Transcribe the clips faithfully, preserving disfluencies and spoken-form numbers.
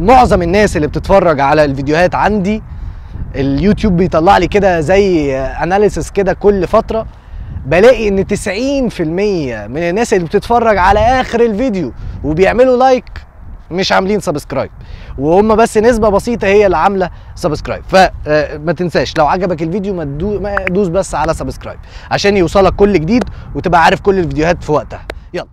معظم الناس اللي بتتفرج على الفيديوهات عندي اليوتيوب بيطلع لي كده زي اناليسيس كده كل فتره، بلاقي ان تسعين في المية من الناس اللي بتتفرج على اخر الفيديو وبيعملوا لايك مش عاملين سبسكرايب، وهم بس نسبه بسيطه هي اللي عامله سبسكرايب. فما تنساش لو عجبك الفيديو ما تدوس بس على سبسكرايب عشان يوصلك كل جديد وتبقى عارف كل الفيديوهات في وقتها. يلا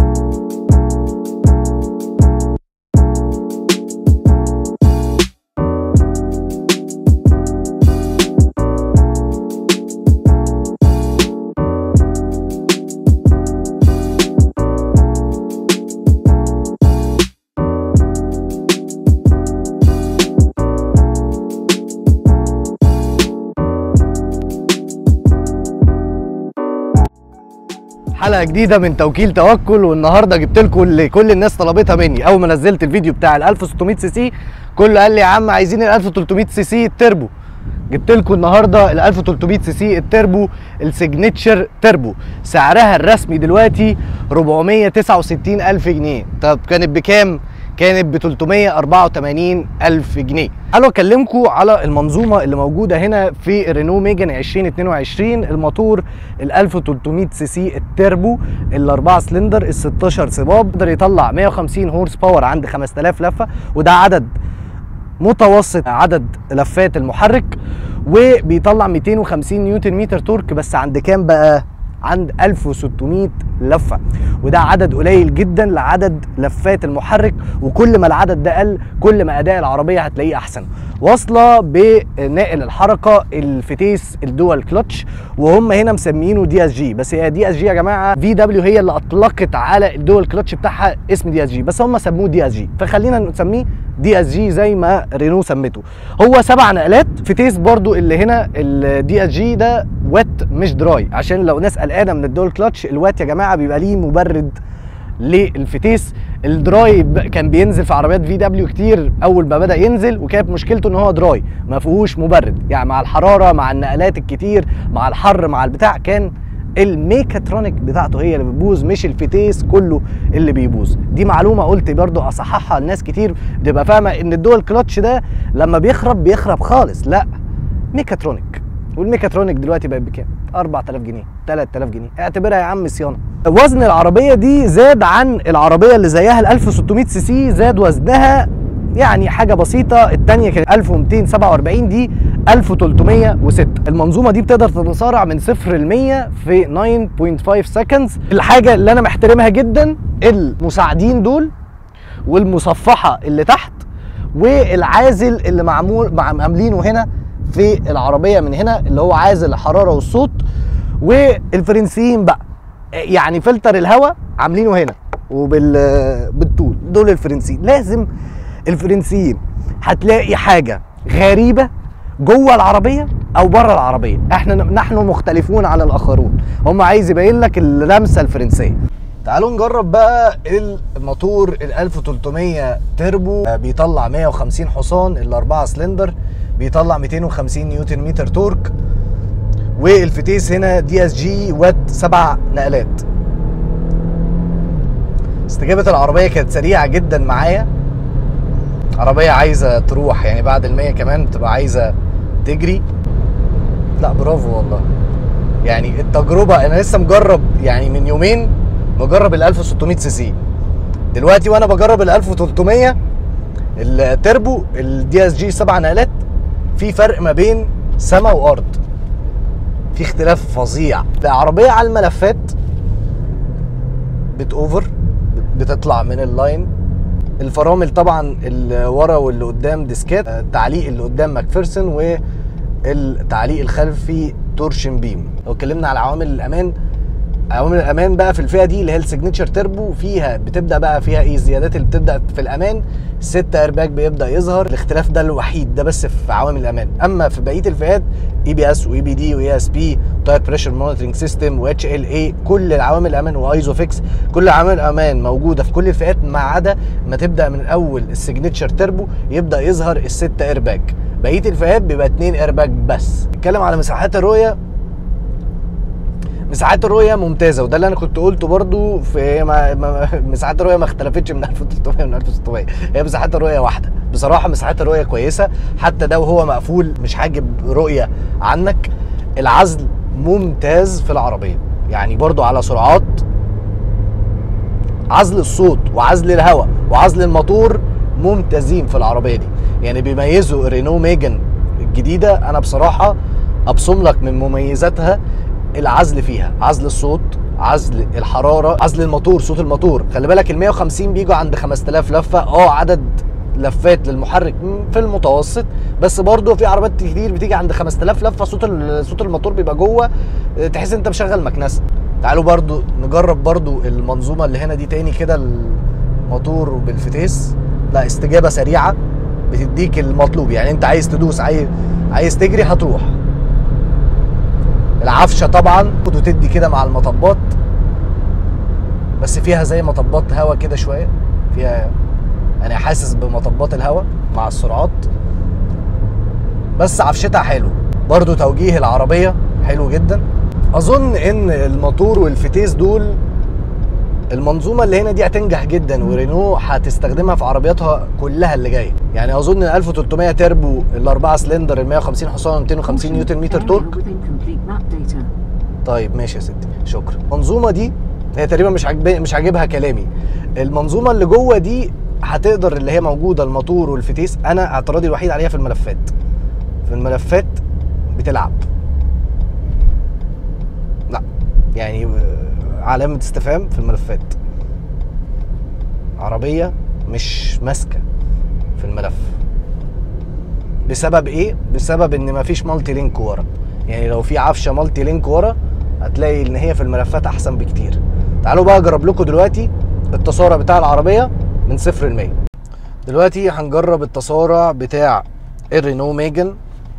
حلقه جديده من توكيل توكل، والنهارده جبت لكم اللي كل الناس طلبتها مني. اول ما نزلت الفيديو بتاع ال ألف وستمية سي سي كله قال لي يا عم عايزين ال ألف وتلتمية سي سي التربو. جبت لكم النهارده ال ألف وتلتمية سي سي التربو السيجنتشر تربو، سعرها الرسمي دلوقتي أربعمية وتسعة وستين ألف جنيه. طب كانت بكام؟ كانت ب تلتمية وأربعة وتمانين ألف جنيه. تعالوا اكلمكم على المنظومه اللي موجوده هنا في رينو ميجان ألفين واتنين وعشرين. الموتور ال ألف وتلتمية سي سي التربو الاربعه سلندر ال ستاشر صباب، يقدر يطلع مية وخمسين هورس باور عند خمسة آلاف لفه، وده عدد متوسط عدد لفات المحرك، وبيطلع ميتين وخمسين نيوتن متر تورك بس عند كام بقى؟ عند ألف وستمية لفه، وده عدد قليل جدا لعدد لفات المحرك، وكل ما العدد ده قل كل ما اداء العربيه هتلاقيه احسن. واصله بناقل الحركه الفتيس الدول كلتش، وهم هنا مسمينه دي اس جي، بس هي دي اس جي يا جماعه في دبليو هي اللي اطلقت على الدول كلتش بتاعها اسم دي اس جي، بس هم سموه دي اس جي، فخلينا نسميه دي اس جي زي ما رينو سمته. هو سبع نقلات فتيس برضو اللي هنا الدي اس جي ده وات مش دراي، عشان لو ناس قلقانه من الدول كلتش، الوات يا جماعه بيبقى ليه مبرد للفتيس. الدراي كان بينزل في عربيات في دبليو كتير اول ما بدا ينزل، وكانت مشكلته ان هو دراي ما فيهوش مبرد، يعني مع الحراره مع النقلات الكتير مع الحر مع البتاع كان الميكاترونيك بتاعته هي اللي بتبوظ مش الفتيس كله اللي بيبوظ. دي معلومه قلت برضو اصححها، الناس كتير بتبقى فاهمه ان الدول كلتش ده لما بيخرب بيخرب خالص، لا ميكاترونيك، والميكاترونيك دلوقتي بقت بكام؟ أربعة آلاف جنيه تلاتة آلاف جنيه، اعتبرها يا عم صيانه. وزن العربيه دي زاد عن العربيه اللي زيها ال ألف وستمية سي سي، زاد وزنها يعني حاجه بسيطه، الثانيه كانت ألف ومتين سبعة وأربعين دي ألف وتلتمية وستة. المنظومه دي بتقدر تتسارع من صفر ل مية في تسعة فاصلة خمسة سكندز. الحاجه اللي انا محترمها جدا المساعدين دول والمصفحه اللي تحت والعازل اللي معمول عاملينه هنا في العربيه من هنا اللي هو عازل الحراره والصوت، والفرنسيين بقى يعني فلتر الهواء عاملينه هنا وبال بالطول. دول الفرنسيين، لازم الفرنسيين هتلاقي حاجه غريبه جوه العربيه او بره العربيه، احنا نحن مختلفون عن الاخرون، هم عايز يبين لك اللمسه الفرنسيه. تعالوا نجرب بقى الموتور ال ألف وتلتمية تربو، بيطلع مية وخمسين حصان، الاربعه سلندر بيطلع ميتين وخمسين نيوتن متر تورك، والفتيس هنا دي اس جي وات سبع نقلات. استجابه العربيه كانت سريعه جدا معايا، عربيه عايزه تروح يعني بعد المية كمان بتبقى عايزه تجري. لا برافو والله، يعني التجربه انا لسه مجرب يعني من يومين مجرب ال ألف وستمية سي سي، دلوقتي وانا بجرب ال ألف وتلتمية التربو الدي اس جي سبع نقلات، في فرق ما بين سما وارض، في اختلاف فظيع. العربيه على الملفات بتوفر بتطلع من اللاين، الفرامل طبعا اللي ورا واللي قدام ديسكات، التعليق اللي قدام ماكفيرسون، والتعليق الخلفي تورشن بيم. لو اتكلمنا على عوامل الامان، عوامل الامان بقى في الفئه دي اللي هي السيجنتشر تربو، فيها بتبدا بقى فيها ايه الزيادات اللي بتبدا في الامان، ستة ايرباك بيبدا يظهر، الاختلاف ده الوحيد ده بس في عوامل الامان. اما في بقيه الفئات اي بي اس واي بي دي واي اس بي تاير بريشر مونيتورنج سيستم واتش ال اي، كل العوامل الامان وايزوفيكس، كل عوامل الامان موجوده في كل الفئات ما عدا ما تبدا من اول السيجنتشر تربو يبدا يظهر الستة ايرباك، بقيه الفئات بيبقى اتنين ايرباك بس. نتكلم على مساحات الرؤيه، مساحات الرؤيه ممتازه، وده اللي انا كنت قلته برضو في ما ما مساحات الرؤيه ما اختلفتش من ألف وتلتمية ومن ألف وستمية، هي مساحات الرؤيه واحده. بصراحه مساحات الرؤيه كويسه، حتى ده وهو مقفول مش حاجب رؤيه عنك. العزل ممتاز في العربيه، يعني برضو على سرعات عزل الصوت وعزل الهواء وعزل الموتور ممتازين في العربيه دي. يعني بيميزوا رينو ميجان الجديده، انا بصراحه ابصم لك من مميزاتها العزل فيها، عزل الصوت، عزل الحراره، عزل الموتور، صوت الموتور. خلي بالك ال مية وخمسين بيجوا عند خمسة آلاف لفه، اه عدد لفات للمحرك في المتوسط، بس برضه في عربيات كتير بتيجي عند خمسة آلاف لفه صوت صوت الموتور بيبقى جوه، تحس انت مشغل مكنسه. تعالوا برضه نجرب برضه المنظومه اللي هنا دي تاني كده، الموتور بالفتيس. لا استجابه سريعه بتديك المطلوب، يعني انت عايز تدوس، عايز عايز تجري هتروح. العفشه طبعا وتدي كده مع المطبات، بس فيها زي مطبات هوا كده شويه، فيها انا حاسس بمطبات الهوا مع السرعات، بس عفشتها حلو. برضو توجيه العربيه حلو جدا. اظن ان الموتور والفتيس دول المنظومه اللي هنا دي هتنجح جدا، ورينو هتستخدمها في عربياتها كلها اللي جايه. يعني اظن ال ألف وتلتمية تربو الاربعه سلندر ال مية وخمسين حصان ميتين وخمسين نيوتن متر تورك. طيب ماشي يا ستي، شكرا. المنظومه دي هي تقريبا مش عاجبني، مش عاجبها كلامي. المنظومه اللي جوه دي هتقدر، اللي هي موجوده الموتور والفتيس، انا اعتراضي الوحيد عليها في الملفات. في الملفات بتلعب، لا يعني علامه استفهام في الملفات. عربيه مش ماسكه في الملف. بسبب ايه؟ بسبب ان مفيش مالتي لينك ورا. يعني لو في عفشه مالتي لينك ورا هتلاقي ان هي في الملفات احسن بكتير. تعالوا بقى اجرب لكم دلوقتي التسارع بتاع العربيه من صفر ل مية. دلوقتي هنجرب التسارع بتاع الرينو ميجان،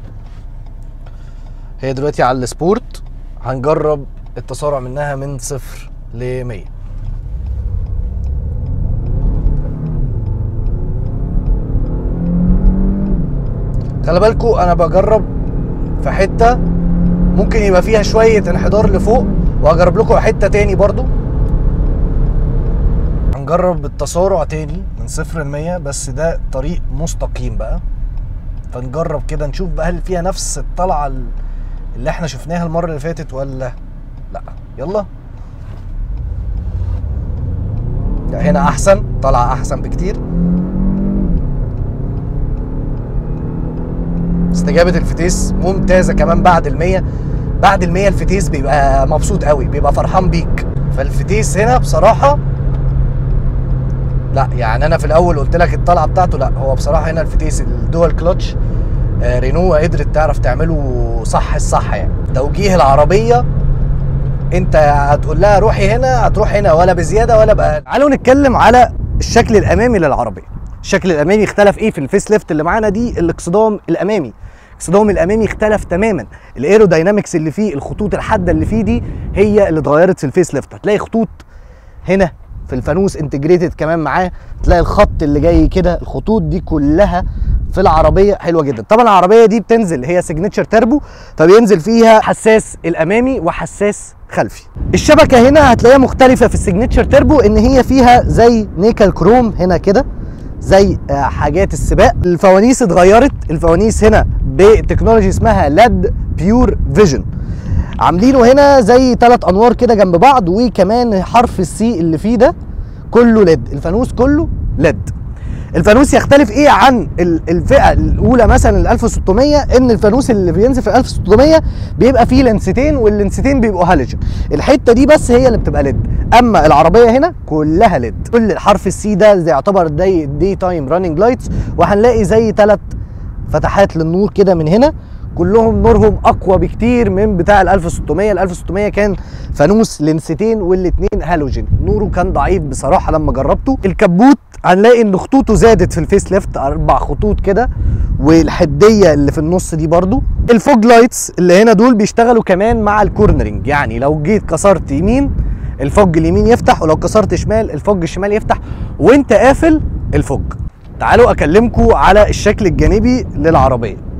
هي دلوقتي على السبورت. هنجرب التسارع منها من صفر ل مية. خلي بالكوا انا بجرب في حته ممكن يبقى فيها شويه انحدار لفوق، وهجرب لكم حته تاني برضو. هنجرب التسارع تاني من صفر ل مية، بس ده طريق مستقيم بقى، فنجرب كده نشوف بقى هل فيها نفس الطلعه اللي احنا شفناها المره اللي فاتت ولا لا. يلا. هنا احسن، طلعه احسن بكتير. استجابه الفتيس ممتازه كمان بعد المية. بعد المية الفتيس بيبقى مبسوط قوي، بيبقى فرحان بيك. فالفتيس هنا بصراحه لا، يعني انا في الاول قلت لك الطلعه بتاعته لا، هو بصراحه هنا الفتيس الدول كلتش آه رينو قدرت تعرف تعمله صح الصح. يعني توجيه العربيه انت هتقول لها روحي هنا هتروح هنا، ولا بزياده ولا بقى. تعالوا نتكلم على الشكل الامامي للعربيه. الشكل الامامي اختلف ايه في الفيس ليفت اللي معانا دي؟ الاكسدام الامامي. الاكسدام الامامي اختلف تماما. الايروداينامكس اللي فيه، الخطوط الحاده اللي فيه دي هي اللي اتغيرت في الفيس ليفت. هتلاقي خطوط هنا في الفانوس انتجريتد كمان معاه، تلاقي الخط اللي جاي كده، الخطوط دي كلها في العربيه حلوه جدا. طبعا العربيه دي بتنزل هي سيجنتشر تربو، فبينزل فيها حساس الامامي وحساس خلفي. الشبكه هنا هتلاقيها مختلفه في السيجنتشر تربو، ان هي فيها زي نيكل كروم هنا كده زي حاجات السباق. الفوانيس اتغيرت، الفوانيس هنا بتكنولوجي اسمها لاد بيور فيجن. عاملينه هنا زي ثلاث انوار كده جنب بعض، وكمان حرف السي اللي فيه ده كله ليد. الفانوس كله ليد. الفانوس يختلف ايه عن الفئه الاولى مثلا ال ألف وستمية؟ ان الفانوس اللي بينزل في ال ألف وستمية بيبقى فيه لنستين، واللنستين بيبقوا هالوجين. الحته دي بس هي اللي بتبقى ليد، اما العربيه هنا كلها ليد. كل الحرف السي ده يعتبر دي, دي تايم راننج لايتس، وهنلاقي زي ثلاث فتحات للنور كده من هنا، كلهم نورهم اقوى بكتير من بتاع ال ألف وستمية. ال ألف وستمية كان فانوس لنستين والاثنين هالوجين، نوره كان ضعيف بصراحه لما جربته. الكبوت هنلاقي ان خطوطه زادت في الفيس ليفت، اربع خطوط كده، والحديه اللي في النص دي برضو. الفوج لايتس اللي هنا دول بيشتغلوا كمان مع الكورنرنج، يعني لو جيت كسرت يمين الفوج اليمين يفتح، ولو كسرت شمال الفوج الشمال يفتح وانت قافل الفوج. تعالوا اكلمكم على الشكل الجانبي للعربيه.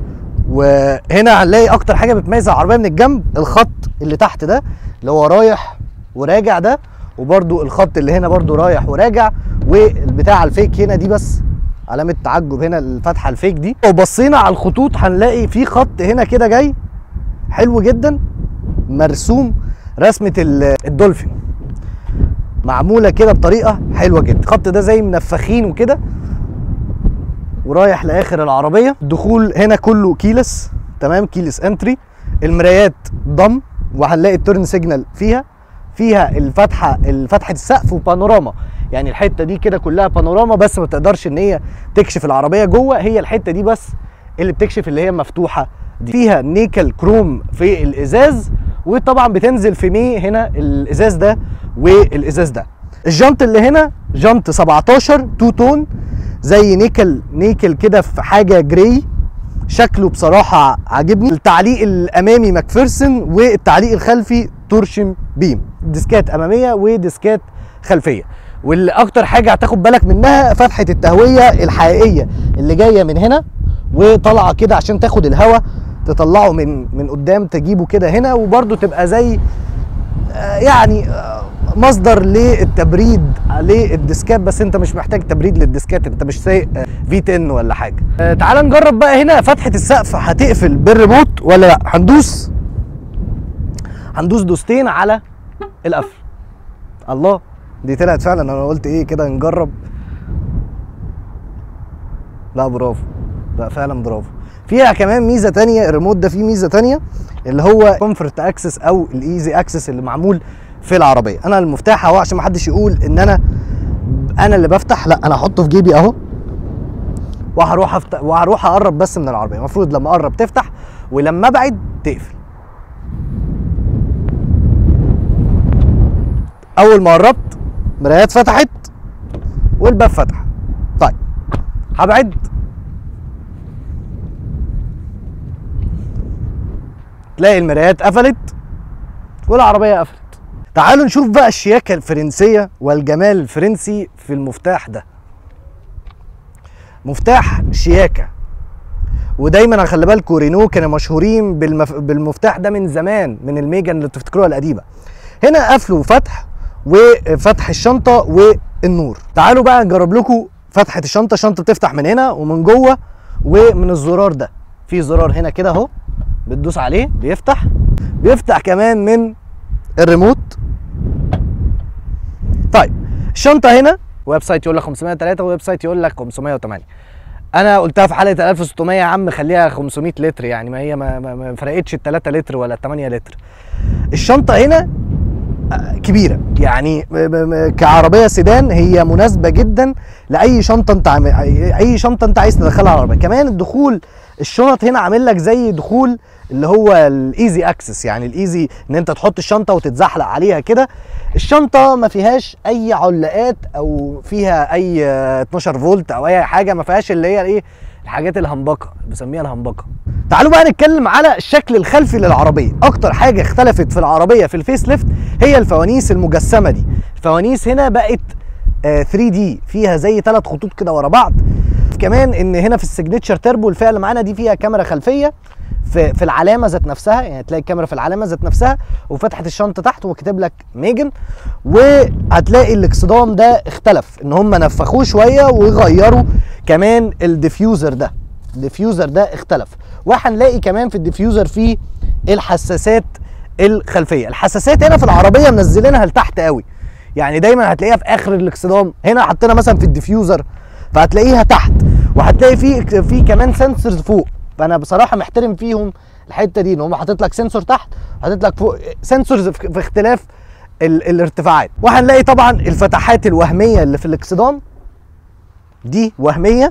وهنا هنلاقي اكتر حاجه بتميز العربيه من الجنب الخط اللي تحت ده اللي هو رايح وراجع ده، وبرده الخط اللي هنا برده رايح وراجع، والبتاع الفيك هنا دي بس علامه تعجب هنا الفتحه الفيك دي. لو بصينا على الخطوط هنلاقي في خط هنا كده جاي حلو جدا مرسوم رسمه الدولفين، معموله كده بطريقه حلوه جدا. الخط ده زي منفخين وكده ورايح لاخر العربيه. الدخول هنا كله كيلس، تمام، كيلس انتري. المرايات ضم، وهنلاقي التورن سيجنال فيها فيها الفتحه الفتحه السقف وبانوراما، يعني الحته دي كده كلها بانوراما بس ما تقدرش ان هي تكشف العربيه جوه، هي الحته دي بس اللي بتكشف اللي هي مفتوحه دي. فيها نيكل كروم في الازاز، وطبعا بتنزل في مي هنا الازاز ده والازاز ده. الجنط اللي هنا جنط سبعتاشر تو تون زي نيكل نيكل كده في حاجه جراي، شكله بصراحه عاجبني. التعليق الامامي ماكفيرسون، والتعليق الخلفي تورشن بيم، ديسكات اماميه وديسكات خلفيه. واللي اكتر حاجه هتاخد بالك منها فتحه التهويه الحقيقيه اللي جايه من هنا وطالعه كده عشان تاخد الهواء، تطلعه من من قدام تجيبه كده هنا، وبرده تبقى زي يعني مصدر للتبريد للديسكات، بس انت مش محتاج تبريد للديسكات، انت مش سايق في عشرة ولا حاجه. تعال نجرب بقى هنا فتحه السقف هتقفل بالريموت ولا لا. هندوس هندوس دوستين على القفل. الله، دي طلعت فعلا. انا قلت ايه كده نجرب. لا برافو، لا فعلا برافو. فيها كمان ميزه ثانيه، الريموت ده فيه ميزه ثانيه اللي هو كومفورت اكسس او الايزي اكسس اللي معمول في العربيه. انا المفتاح اهو عشان ما حدش يقول ان انا انا اللي بفتح، لا انا هحطه في جيبي اهو، وهروح افتح وهروح اقرب بس من العربيه. المفروض لما اقرب تفتح ولما ابعد تقفل. اول ما قربت مرايات فتحت والباب فتح. طيب هبعد، تلاقي المرايات قفلت والعربيه قفلت. تعالوا نشوف بقى الشياكه الفرنسيه والجمال الفرنسي في المفتاح ده. مفتاح شياكه، ودايما خلي بالكوا رينو كانوا مشهورين بالمف... بالمفتاح ده من زمان، من الميجان اللي بتفتكروها القديمه. هنا قفل وفتح، وفتح الشنطه والنور. تعالوا بقى نجرب لكم فتحه الشنطه. الشنطه بتفتح من هنا ومن جوه ومن الزرار ده. في زرار هنا كده اهو بتدوس عليه بيفتح. بيفتح كمان من الريموت. طيب الشنطه هنا ويب سايت يقول لك خمسمية وتلاتة وويب سايت يقول لك خمسمية وتمانية. انا قلتها في حلقه ألف وستمية يا عم، خليها خمسمية لتر، يعني ما هي ما, ما, ما فرقتش ال تلاتة لتر ولا تمانية لتر. الشنطه هنا كبيره، يعني كعربيه سيدان هي مناسبه جدا لاي شنطه انت عم... اي شنطه انت عايز تدخلها على العربيه. كمان الدخول الشنط هنا عامل لك زي دخول اللي هو الايزي اكسس، يعني الايزي ان انت تحط الشنطه وتتزحلق عليها كده. الشنطه ما فيهاش اي علاقات او فيها اي اتناشر فولت او اي حاجه، ما فيهاش اللي هي ايه الحاجات الهمبكه بسميها الهمبكه. تعالوا بقى نتكلم على الشكل الخلفي للعربيه. اكتر حاجه اختلفت في العربيه في الفيس ليفت هي الفوانيس المجسمه دي. الفوانيس هنا بقت ثري دي، فيها زي ثلاث خطوط كده ورا بعض. كمان ان هنا في السيجنتشر تيربو الفئه اللي معانا دي فيها كاميرا خلفيه في في العلامه ذات نفسها، يعني تلاقي الكاميرا في العلامه ذات نفسها، وفتحه الشنطه تحت وكاتب لك ميجن. وهتلاقي الاكسدام ده اختلف، ان هم نفخوه شويه وغيروا كمان الديفيوزر ده. الديفيوزر ده اختلف. وهنلاقي كمان في الديفيوزر فيه الحساسات الخلفيه. الحساسات هنا في العربيه منزلينها لتحت قوي، يعني دايما هتلاقيها في اخر الاكسدام. هنا حطينا مثلا في الديفيوزر فهتلاقيها تحت، وهتلاقي في في كمان سنسورز فوق. فانا بصراحه محترم فيهم الحته دي، ان هم حاطط لك سنسور تحت وحاطط لك فوق سنسورز في اختلاف ال الارتفاعات. وهنلاقي طبعا الفتحات الوهميه اللي في الاكسدام دي وهميه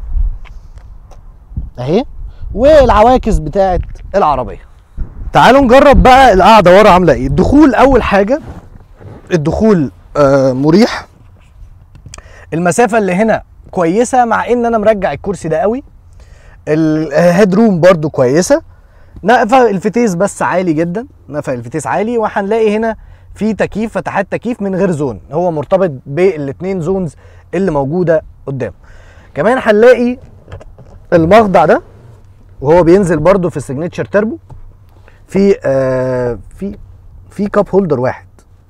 اهي، والعواكس بتاعت العربيه. تعالوا نجرب بقى القعده ورا عامله ايه. الدخول اول حاجه، الدخول آه مريح. المسافه اللي هنا كويسه مع ان انا مرجع الكرسي ده قوي. الهيد روم برده كويسه. نقفه الفتيس بس عالي جدا، نقفه الفتيس عالي. وهنلاقي هنا في تكييف، فتحات تكييف من غير زون، هو مرتبط بالاثنين زونز اللي موجوده قدام. كمان هنلاقي المخضع ده وهو بينزل برده في السيجنتشر تربو في آه في في كاب هولدر واحد،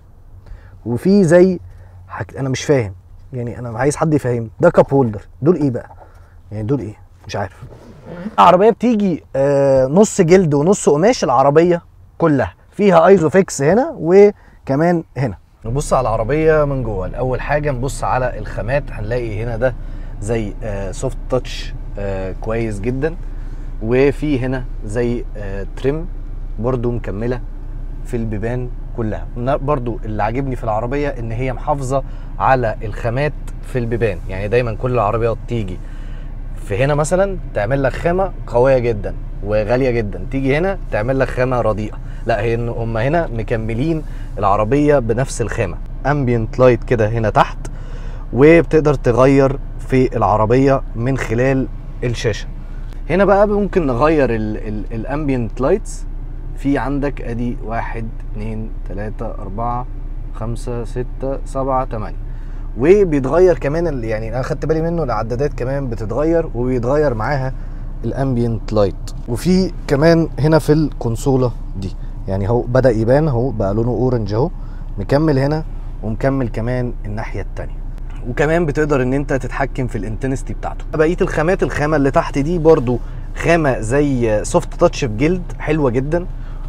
وفي زي حك... انا مش فاهم يعني، انا عايز حد يفهمني ده كاب هولدر، دول ايه بقى يعني؟ دول ايه مش عارف. العربيه بتيجي آه نص جلد ونص قماش، العربيه كلها فيها ايزوفيكس هنا وكمان هنا. نبص على العربيه من جوه. الاول حاجه نبص على الخامات، هنلاقي هنا ده زي آه سوفت تاتش آه كويس جدا، وفي هنا زي آه تريم برضو مكمله في البيبان كلها. برضو اللي عاجبني في العربيه ان هي محافظه على الخامات في البيبان، يعني دايما كل العربيات تيجي في هنا مثلا تعمل لك خامه قويه جدا وغاليه جدا، تيجي هنا تعمل لك خامه رديئه، لا هي ان هم هنا مكملين العربيه بنفس الخامه. امبيانت لايت كده هنا تحت، وبتقدر تغير في العربيه من خلال الشاشه. هنا بقى ممكن نغير الامبيانت لايتس، في عندك ادي واحد اتنين تلاته اربعه خمسه سته سبعه تمانيه، وبيتغير كمان يعني انا خدت بالي منه العدادات كمان بتتغير، وبيتغير معاها الامبيانت لايت. وفي كمان هنا في الكونسوله دي يعني اهو بدا يبان اهو بقى لونه اورنج اهو، مكمل هنا ومكمل كمان الناحيه الثانيه. وكمان بتقدر ان انت تتحكم في الانتنستي بتاعته. بقيه الخامات، الخامه اللي تحت دي برضو خامه زي سوفت تاتش في جلد حلوه جدا،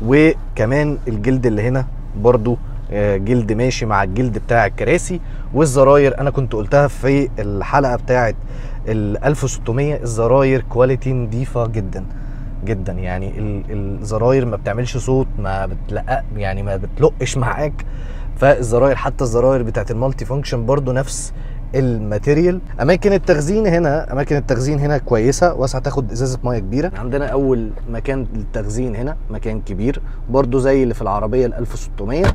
وكمان الجلد اللي هنا برضو جلد ماشي مع الجلد بتاع الكراسي. والزراير انا كنت قلتها في الحلقه بتاعه ال ألف وستمية، الزراير كواليتي نضيفه جدا جدا، يعني الزراير ما بتعملش صوت، ما بتلقق يعني ما بتلقش معاك. فالزراير حتى الزراير بتاعه المالتي فانكشن برضو نفس الماتيريال. اماكن التخزين هنا، اماكن التخزين هنا كويسه واسعه، تاخد ازازه ميه كبيره. عندنا اول مكان للتخزين هنا مكان كبير برضو زي اللي في العربيه ال ألف وستمية،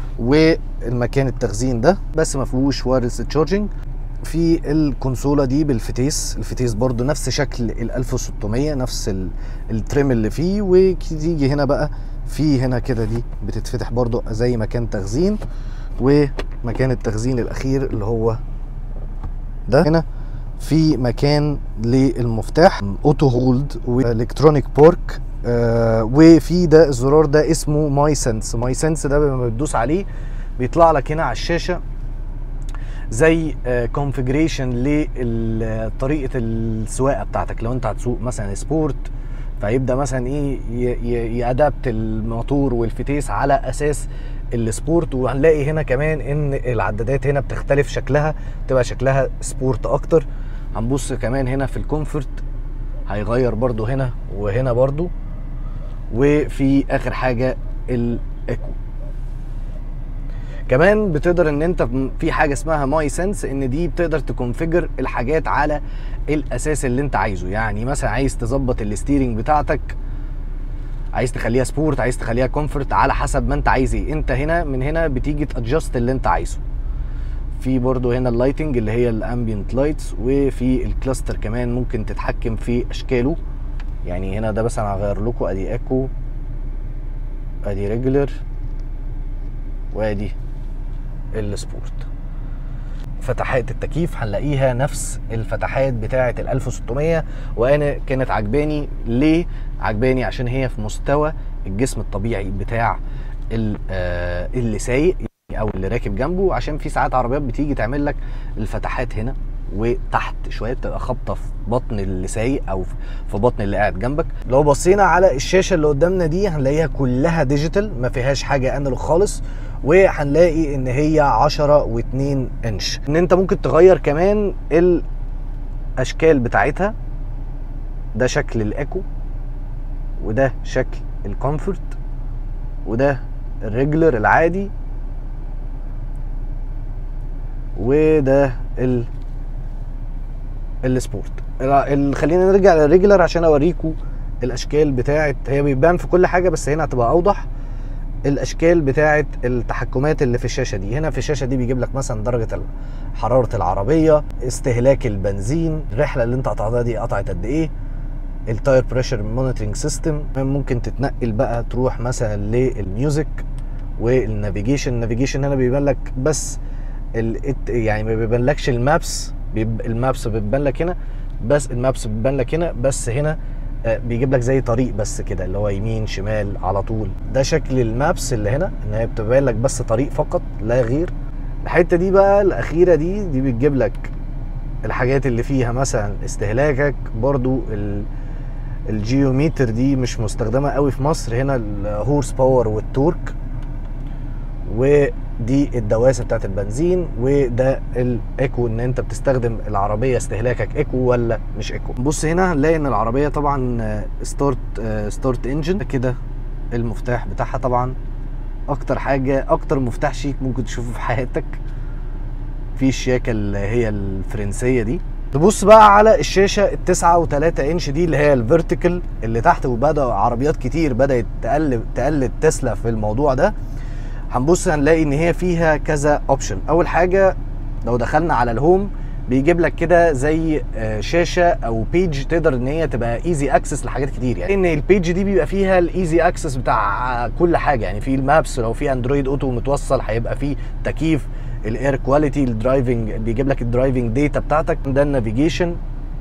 والمكان التخزين ده بس ما فيهوش وايرلس تشارجنج. في الكونسوله دي بالفتيس، الفتيس برضو نفس شكل ال ألف وستمية، نفس التريم اللي فيه. وتيجي هنا بقى في هنا كده دي بتتفتح برضو زي مكان تخزين، ومكان التخزين الاخير اللي هو ده. هنا في مكان للمفتاح اوتو هولد والكترونيك بورك، آه وفي ده الزرار ده اسمه ماي سنس. ماي سنس ده لما بتدوس عليه بيطلع لك هنا على الشاشه زي كونفيجريشن لطريقه السواقه بتاعتك. لو انت هتسوق مثلا سبورت، فيبدا مثلا ايه يادابت الموتور والفتيس على اساس السبورت. وهنلاقي هنا كمان ان العدادات هنا بتختلف شكلها، تبقى شكلها سبورت اكتر. هنبص كمان هنا في الكومفورت هيغير برضو هنا وهنا برضو. وفي اخر حاجه الايكو كمان بتقدر ان انت في حاجه اسمها ماي سنس، ان دي بتقدر تكونفيجر الحاجات على الاساس اللي انت عايزه. يعني مثلا عايز تظبط الستيرنج بتاعتك، عايز تخليها سبورت، عايز تخليها كومفورت، على حسب ما انت عايز ايه. انت هنا من هنا بتيجي تادجست اللي انت عايزه. في برضو هنا اللايتنج اللي هي الامبيانت لايتس، وفي الكلاستر كمان ممكن تتحكم في اشكاله. يعني هنا ده مثلا هغير لكم ادي ايكو، ادي ريجولر، وادي السبورت. فتحات التكييف هنلاقيها نفس الفتحات بتاعه ال ألف وستمية، وانا كانت عجباني. ليه عجباني؟ عشان هي في مستوى الجسم الطبيعي بتاع اللي سايق او اللي راكب جنبه. عشان في ساعات عربيات بتيجي تعمل لك الفتحات هنا وتحت شويه، تبقى خابطه في بطن اللي سايق او في بطن اللي قاعد جنبك. لو بصينا على الشاشه اللي قدامنا دي هنلاقيها كلها ديجيتال، ما فيهاش حاجه انالوج خالص. وهنلاقي ان هي عشرة واتنين انش. ان انت ممكن تغير كمان الاشكال بتاعتها. ده شكل الايكو، وده شكل الكومفورت، وده الريجولر العادي، وده ال السبورت. خلينا نرجع للريجولر عشان اوريكم الاشكال بتاعت، هي بيبان في كل حاجه بس هنا هتبقى اوضح. الاشكال بتاعه التحكمات اللي في الشاشه دي. هنا في الشاشه دي بيجيب لك مثلا درجه حراره العربيه، استهلاك البنزين، الرحله اللي انت قطعتها دي قطعت قد ايه، التاير بريشر مونيتورنج سيستم. ممكن تتنقل بقى تروح مثلا للميوزك والنافيجيشن. النافيجيشن هنا بيبان لك بس ال يعني ما بيبانلكش المابس، المابس بتبان لك هنا بس، المابس بتبان لك هنا بس، هنا بيجيب لك زي طريق بس كده اللي هو يمين شمال على طول. ده شكل المابس اللي هنا، ان هي بتبين لك بس طريق فقط لا غير. الحته دي بقى الاخيره دي دي بتجيب لك الحاجات اللي فيها مثلا استهلاكك. برضو الجيوميتر دي مش مستخدمه قوي في مصر، هنا الهورس باور والتورك، ودي الدواسه بتاعت البنزين، وده الايكو ان انت بتستخدم العربيه استهلاكك ايكو ولا مش ايكو. بص هنا هنلاقي ان العربيه طبعا ستارت ستارت انجن كده. المفتاح بتاعها طبعا اكتر حاجه اكتر مفتاح شيك ممكن تشوفه في حياتك، في الشياكه اللي هي الفرنسيه دي. تبص بقى على الشاشه التسعة وتلاتة انش دي اللي هي الفيرتيكال اللي تحت، وبدا عربيات كتير بدات تقلد تقلد تسلا في الموضوع ده. هنبص هنلاقي ان هي فيها كذا اوبشن. اول حاجه لو دخلنا على الهوم بيجيب لك كده زي شاشه او بيج تقدر ان هي تبقى ايزي اكسس لحاجات كتير، يعني ان البيج دي بيبقى فيها الايزي اكسس بتاع كل حاجه، يعني في المابس، لو في اندرويد اوتو متوصل هيبقى فيه تكييف، الاير كواليتي، الدرايفنج، بيجيب لك الدرايفنج داتا بتاعتك، ده النافيجيشن،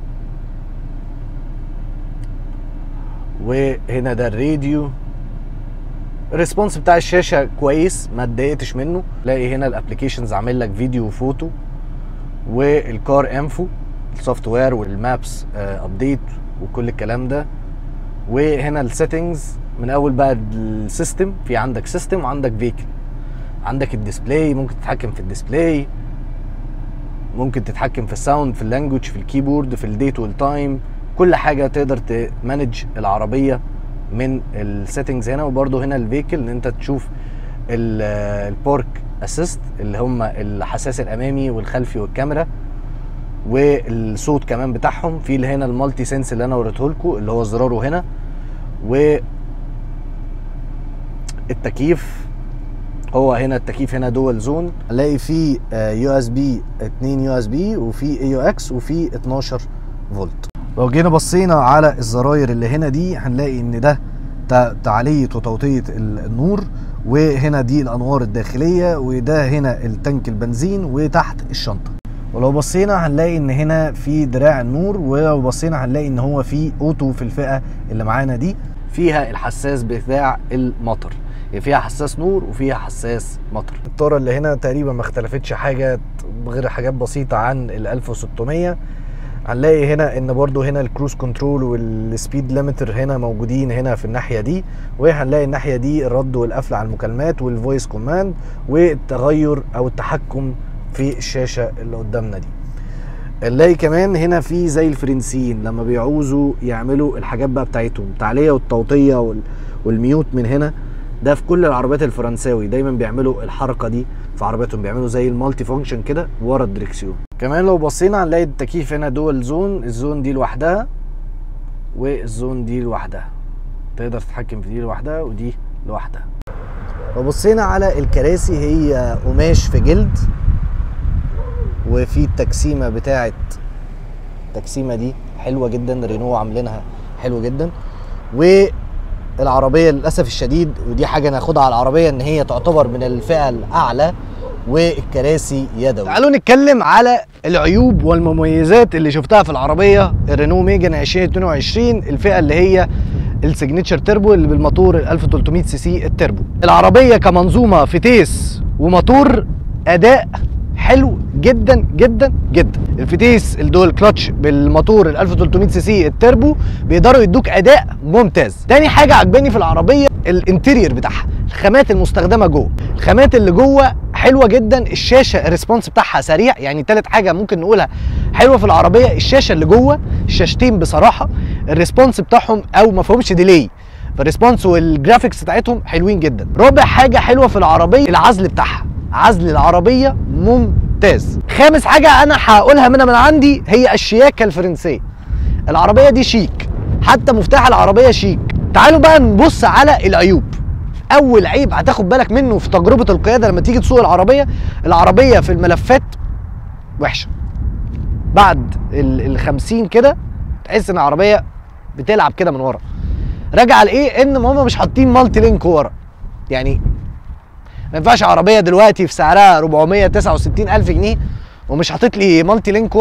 وهنا ده الراديو. الريسبونس بتاع الشاشه كويس ما اتضايقتش منه. تلاقي هنا الابلكيشنز عامل لك فيديو وفوتو، والكار انفو السوفت وير والمابس ابديت وكل الكلام ده. وهنا السيتنجز من اول بقى السيستم، في عندك سيستم وعندك فيكل، عندك الديسبلاي ممكن تتحكم في الديسبلاي، ممكن تتحكم في الساوند، في اللانجوج، في الكيبورد، في الديت والتايم، كل حاجه تقدر تمانج العربيه من السيتنجز هنا. وبرده هنا الفيكل ان انت تشوف البارك اسيست اللي هم الحساس الامامي والخلفي والكاميرا، والصوت كمان بتاعهم. في اللي هنا المالتي سنس اللي انا وريته لكم اللي هو زراره هنا، والتكييف هو هنا التكييف هنا دول زون. هنلاقي فيه يو اس بي اتنين يو اس بي، وفي اي يو اكس، وفي اتناشر فولت. لو جينا بصينا على الزراير اللي هنا دي هنلاقي ان ده تعلية وتوطية النور، وهنا دي الانوار الداخلية، وده هنا التانك البنزين، وتحت الشنطة. ولو بصينا هنلاقي ان هنا في دراع النور، ولو بصينا هنلاقي ان هو في اوتو في الفئة اللي معانا دي، فيها الحساس بتاع المطر، يعني فيها حساس نور وفيها حساس مطر. الطارة اللي هنا تقريبا ما اختلفتش حاجة غير حاجات بسيطة عن ال ألف وستمية. هنلاقي هنا ان برضو هنا الكروز كنترول والسبيد ليميتر هنا موجودين هنا في الناحيه دي، وهنلاقي الناحيه دي الرد والقفل على المكالمات والفويس كوماند، والتغير او التحكم في الشاشه اللي قدامنا دي. نلاقي كمان هنا في زي الفرنسيين لما بيعوزوا يعملوا الحاجات بقى بتاعتهم، التعليه والتوطيه والميوت من هنا، ده في كل العربيات الفرنساوي دايما بيعملوا الحركه دي في عربياتهم، بيعملوا زي المالتي فانكشن كده ورا الدريكسيون. كمان لو بصينا هنلاقي التكييف هنا دول زون، الزون دي لوحدها والزون دي لوحدها، تقدر تتحكم في دي لوحدها ودي لوحدها. لو بصينا على الكراسي هي قماش في جلد، وفي التقسيمه بتاعه التقسيمه دي حلوه جدا، رينو عاملينها حلوه جدا. والعربيه للاسف الشديد، ودي حاجه ناخدها على العربيه ان هي تعتبر من الفئه الاعلى، والكراسي يدوي. تعالوا نتكلم على العيوب والمميزات اللي شفتها في العربيه الرينو ميجان ألفين واتنين وعشرين، الفئه اللي هي السيجنتشر تربو اللي بالموتور ال ألف وتلتمية سي سي التربو. العربيه كمنظومه فتيس وموتور اداء حلو جدا جدا جدا. الفتيس الدول كلاتش بالموتور ال ألف وتلتمية سي سي التربو بيقدروا يدوك اداء ممتاز. تاني حاجه عجباني في العربيه الانتيرير بتاعها، الخامات المستخدمه جوه، الخامات اللي جوه حلوه جدا. الشاشه الريسبونس بتاعها سريع، يعني تالت حاجه ممكن نقولها حلوه في العربيه الشاشه اللي جوه، الشاشتين بصراحه الريسبونس بتاعهم او ما فيهمش ديلي، فالريسبونس والجرافيكس بتاعتهم حلوين جدا. رابع حاجه حلوه في العربيه العزل بتاعها، عزل العربيه ممتاز. خامس حاجه انا هقولها منها من عندي هي الشياكه الفرنسيه. العربيه دي شيك، حتى مفتاح العربيه شيك. تعالوا بقى نبص على العيوب. اول عيب هتاخد بالك منه في تجربه القياده لما تيجي تسوق العربيه، العربيه في الملفات وحشه. بعد ال خمسين كده تحس ان العربيه بتلعب كده من ورا. راجعه لايه؟ ان هم مش حاطين مالتي لينك ورا، يعني ما ينفعش عربيه دلوقتي في سعرها أربعمية وتسعة وستين ألف جنيه ومش حاطط لي مالتي لينك ورا.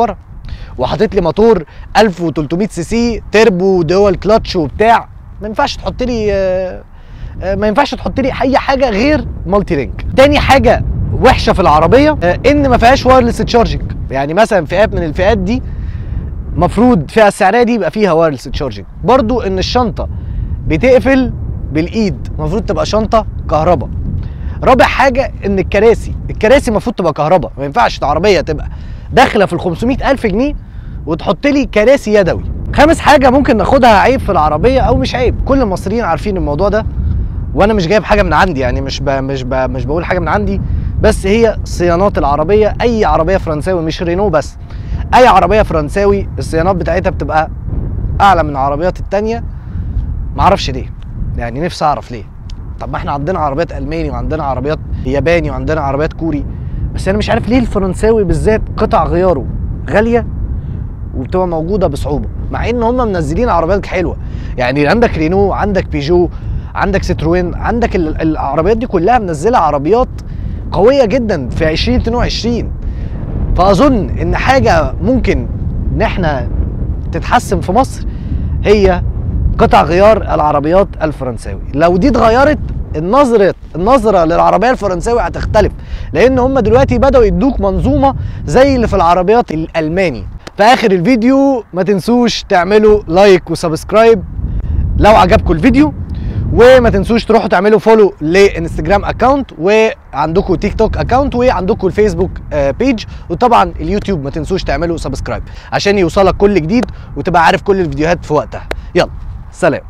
وحاطط لي موتور ألف وتلتمية سي سي تربو دول كلاتش وبتاع، ما ينفعش تحط لي آه ما ينفعش تحط لي اي حاجه غير مالتي لينك. تاني حاجه وحشه في العربيه ان ما فيهاش وايرلس تشارجنج. يعني مثلا فئات من الفئات دي مفروض فئه السعريه دي يبقى فيها وايرلس تشارجنج. برضو ان الشنطه بتقفل بالايد، المفروض تبقى شنطه كهرباء. رابع حاجه ان الكراسي الكراسي المفروض تبقى كهرباء، ما ينفعش العربيه تبقى داخله في ال خمسمية ألف جنيه وتحط لي كراسي يدوي. خامس حاجه ممكن ناخدها عيب في العربيه او مش عيب، كل المصريين عارفين الموضوع ده وانا مش جايب حاجه من عندي، يعني مش ب... مش ب... مش بقول حاجه من عندي، بس هي صيانات العربيه. اي عربيه فرنساوي، مش رينو بس، اي عربيه فرنساوي الصيانات بتاعتها بتبقى اعلى من العربيات التانيه. معرفش ليه، يعني نفسي اعرف ليه. طب ما احنا عندنا عربيات الماني وعندنا عربيات ياباني وعندنا عربيات كوري، بس انا مش عارف ليه الفرنساوي بالذات قطع غياره غاليه وبتبقى موجوده بصعوبه، مع ان هم منزلين عربيات حلوه. يعني عندك رينو، عندك بيجو، عندك ستروين، عندك العربيات دي كلها منزله عربيات قويه جدا في عشرين اتنين وعشرين. فاظن ان حاجه ممكن ان احنا تتحسن في مصر هي قطع غيار العربيات الفرنساوي. لو دي اتغيرت النظره النظره للعربيه الفرنساوي هتختلف، لان هم دلوقتي بداوا يدوك منظومه زي اللي في العربيات الالماني. في اخر الفيديو ما تنسوش تعملوا لايك وسبسكرايب لو عجبكم الفيديو، وما تنسوش تروحوا تعملوا فولو لانستجرام اكونت، وعندكم تيك توك اكونت، وعندكم الفيسبوك بيج، وطبعا اليوتيوب ما تنسوش تعملوا سبسكرايب عشان يوصلك كل جديد وتبقى عارف كل الفيديوهات في وقتها. يلا سلام.